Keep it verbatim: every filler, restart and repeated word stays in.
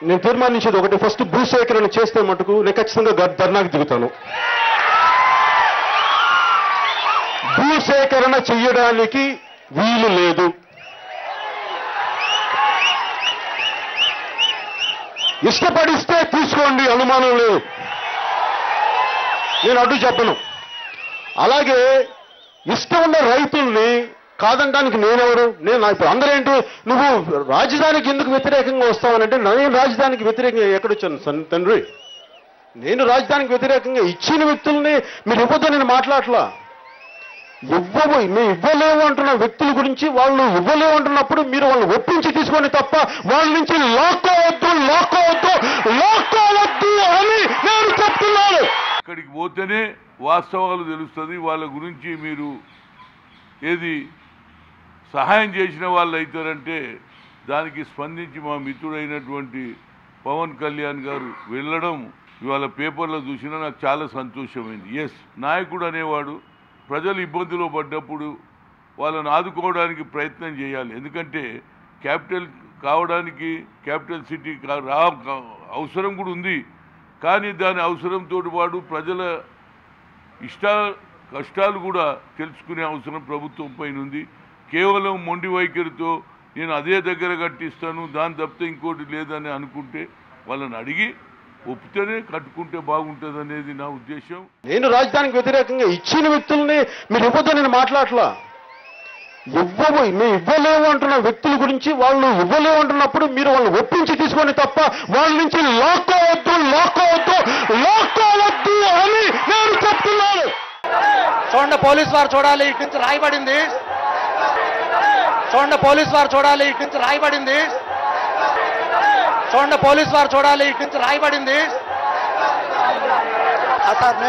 నేను తీర్మానించేది ఒకటి, ఫస్ట్ భూసేకరణ చేస్తే మటుకు నేను ఖచ్చితంగా ధర్నాకు దిగుతాను. భూసేకరణ చెయ్యడానికి వీలు లేదు. ఇష్టపడిస్తే తీసుకోండి, అనుమానం లేదు, నేను అడ్డు చెప్పను. అలాగే ఇష్టం ఉన్న రైతుల్ని కాదనడానికి నేనెవరు? నేను ఇప్పుడు అందరేంటి, నువ్వు రాజధానికి ఎందుకు వ్యతిరేకంగా వస్తావనంటే, నేను రాజధానికి వ్యతిరేకంగా ఎక్కడొచ్చాను తండ్రి? నేను రాజధానికి వ్యతిరేకంగా ఇచ్చిన వ్యక్తుల్ని మీరు ఇవ్వద్దు నేను మాట్లాడలా. ఇవ్వవు, మేము ఇవ్వలేము అంటున్న వ్యక్తుల గురించి, వాళ్ళు ఇవ్వలేము అంటున్నప్పుడు మీరు వాళ్ళని ఒప్పించి తీసుకోండి తప్ప వాళ్ళ నుంచి లాక్కోవద్దు లాక్కోవద్దు లాక్కోవద్దు అని నేను చెప్తున్నాను. ఇక్కడికి పోతేనే వాస్తవాలు తెలుస్తుంది. వాళ్ళ గురించి మీరు ఏది సహాయం చేసిన వాళ్ళు అవుతారంటే దానికి స్పందించి మా మిత్రుడైనటువంటి పవన్ కళ్యాణ్ గారు వెళ్ళడం ఇవాళ పేపర్లో చూసినా నాకు చాలా సంతోషమైంది. ఎస్, నాయకుడు అనేవాడు ప్రజలు ఇబ్బందులు పడ్డప్పుడు వాళ్ళని ఆదుకోవడానికి ప్రయత్నం చేయాలి. ఎందుకంటే క్యాపిటల్ కావడానికి క్యాపిటల్ సిటీ రా అవసరం కూడా ఉంది. కానీ దాని అవసరంతో పాటు ప్రజల ఇష్ట కష్టాలు కూడా తెలుసుకునే అవసరం ప్రభుత్వం పైన ఉంది. కేవలం మొండి వైఖరితో నేను అదే దగ్గర కట్టిస్తాను దాని తప్పితే ఇంకోటి లేదని అనుకుంటే వాళ్ళని అడిగి ఒప్పుతేనే కట్టుకుంటే బాగుంటుంది అనేది నా ఉద్దేశం. నేను రాజధానికి వ్యతిరేకంగా ఇచ్చిన వ్యక్తుల్ని మీరు ఇవ్వద్దు నేను మాట్లాడలా. ఇవ్వవు, మేము ఇవ్వలేము అంటున్న వ్యక్తుల గురించి, వాళ్ళు ఇవ్వలేము అంటున్నప్పుడు మీరు వాళ్ళని ఒప్పించి తీసుకోండి తప్ప వాళ్ళ నుంచి లాక్కోవద్దు లాక్కోవద్దు లాక్కోవద్దు అని నేను చెప్తున్నాను. చూడండి, పోలీసు వారు చూడాలి, ఇటు నుంచి రాయబడింది. చూడండి, పోలీసు వారు చూడాలి, ఇటు నుంచి రాయబడింది. చూడండి, పోలీసు వారు చూడాలి, ఇటు నుంచి రాయబడింది.